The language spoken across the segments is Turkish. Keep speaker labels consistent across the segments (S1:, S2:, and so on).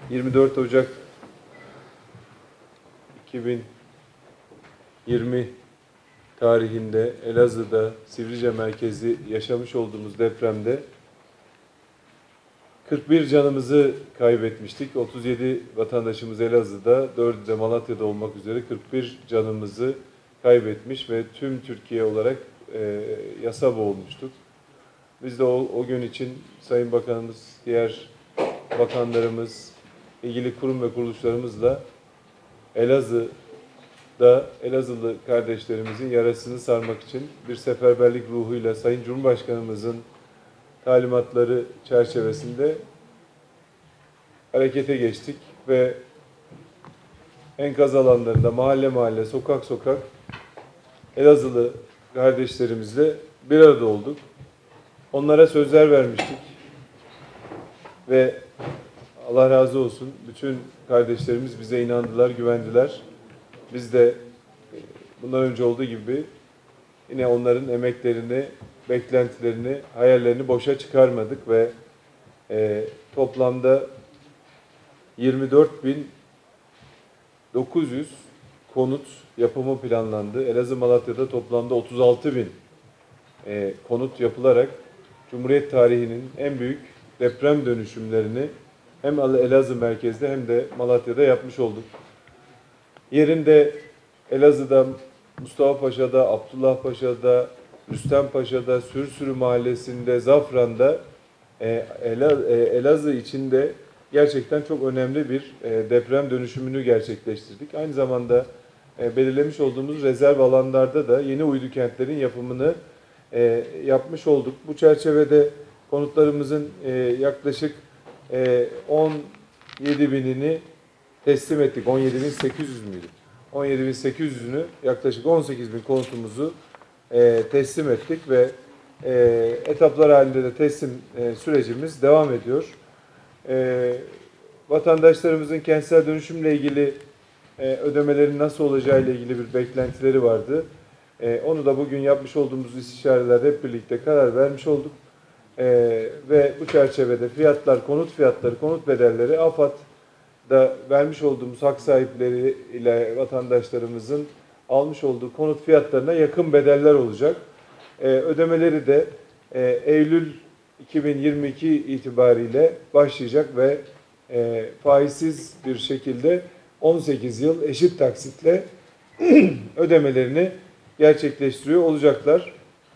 S1: 24 Ocak 2020 tarihinde Elazığ'da Sivrice merkezi yaşamış olduğumuz depremde 41 canımızı kaybetmiştik. 37 vatandaşımız Elazığ'da, 4'ü de Malatya'da olmak üzere 41 canımızı kaybetmiş ve tüm Türkiye olarak yasa boğulmuştuk. Biz de o gün için Sayın Bakanımız, diğer bakanlarımız, ilgili kurum ve kuruluşlarımızla Elazığlı kardeşlerimizin yarasını sarmak için bir seferberlik ruhuyla Sayın Cumhurbaşkanımızın talimatları çerçevesinde harekete geçtik ve enkaz alanlarında mahalle mahalle, sokak sokak Elazığlı kardeşlerimizle bir arada olduk. Onlara sözler vermiştik ve Allah razı olsun bütün kardeşlerimiz bize inandılar, güvendiler. Biz de bundan önce olduğu gibi yine onların emeklerini, beklentilerini, hayallerini boşa çıkarmadık ve toplamda 24.900 konut yapımı planlandı. Elazığ Malatya'da toplamda 36.000 konut yapılarak Cumhuriyet tarihinin en büyük deprem dönüşümlerini hem Elazığ merkezde hem de Malatya'da yapmış olduk. Yerinde Elazığ'da, Mustafa Paşa'da, Abdullah Paşa'da, Rüstem Paşa'da, Sürsürü Mahallesi'nde, Zafran'da Elazığ içinde gerçekten çok önemli bir deprem dönüşümünü gerçekleştirdik. Aynı zamanda belirlemiş olduğumuz rezerv alanlarda da yeni uydu kentlerin yapımını yapmış olduk. Bu çerçevede konutlarımızın yaklaşık 17.000'ini teslim ettik. 17.800 müydü? 17.800'ünü yaklaşık 18.000 konutumuzu teslim ettik ve etaplar halinde de teslim sürecimiz devam ediyor. Vatandaşlarımızın kentsel dönüşümle ilgili ödemelerin nasıl olacağı ile ilgili bir beklentileri vardı. Onu da bugün yapmış olduğumuz istişarelerde hep birlikte karar vermiş olduk. Ve bu çerçevede fiyatlar, konut fiyatları, konut bedelleri AFAD'da vermiş olduğumuz hak sahipleri ile vatandaşlarımızın almış olduğu konut fiyatlarına yakın bedeller olacak. Ödemeleri de Eylül 2022 itibariyle başlayacak ve faizsiz bir şekilde 18 yıl eşit taksitle ödemelerini gerçekleştiriyor olacaklar.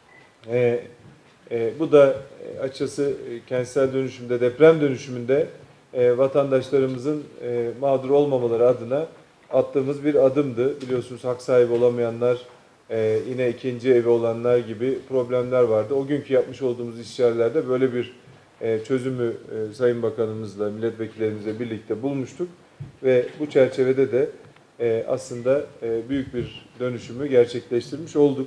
S1: Bu da açıkçası kentsel dönüşümde, deprem dönüşümünde vatandaşlarımızın mağdur olmamaları adına attığımız bir adımdı. Biliyorsunuz hak sahibi olamayanlar, yine ikinci evi olanlar gibi problemler vardı. O günkü yapmış olduğumuz istişarelerde böyle bir çözümü Sayın Bakanımızla, milletvekillerimizle birlikte bulmuştuk. Ve bu çerçevede de aslında büyük bir dönüşümü gerçekleştirmiş olduk.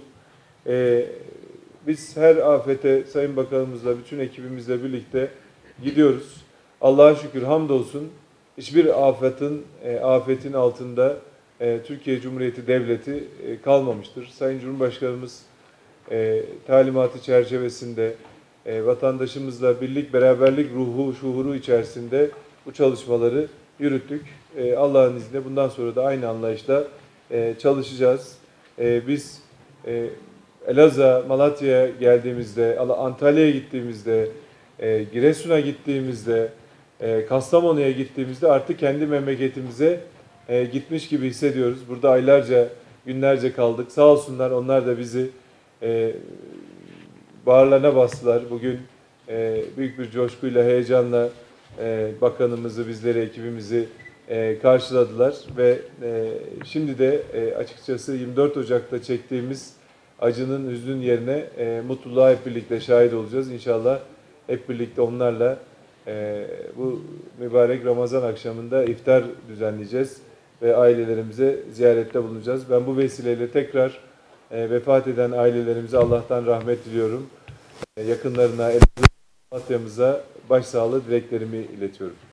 S1: Biz her afete Sayın Bakanımızla, bütün ekibimizle birlikte gidiyoruz. Allah'a şükür, hamdolsun hiçbir afetin altında Türkiye Cumhuriyeti Devleti kalmamıştır. Sayın Cumhurbaşkanımız talimatı çerçevesinde vatandaşımızla birlik, beraberlik ruhu, şuuru içerisinde bu çalışmaları yürüttük. Allah'ın izniyle bundan sonra da aynı anlayışla çalışacağız. Biz Elazığ, Malatya'ya geldiğimizde, Antalya'ya gittiğimizde, Giresun'a gittiğimizde, Kastamonu'ya gittiğimizde artık kendi memleketimize gitmiş gibi hissediyoruz. Burada aylarca, günlerce kaldık. Sağ olsunlar, onlar da bizi bağırlarına bastılar. Bugün büyük bir coşkuyla, heyecanla bakanımızı, bizleri, ekibimizi karşıladılar ve şimdi de açıkçası 24 Ocak'ta çektiğimiz acının, hüznün yerine mutluluğa hep birlikte şahit olacağız. İnşallah hep birlikte onlarla bu mübarek Ramazan akşamında iftar düzenleyeceğiz ve ailelerimize ziyarette bulunacağız. Ben bu vesileyle tekrar vefat eden ailelerimize Allah'tan rahmet diliyorum. Yakınlarına, Malatya'mıza başsağlığı dileklerimi iletiyorum.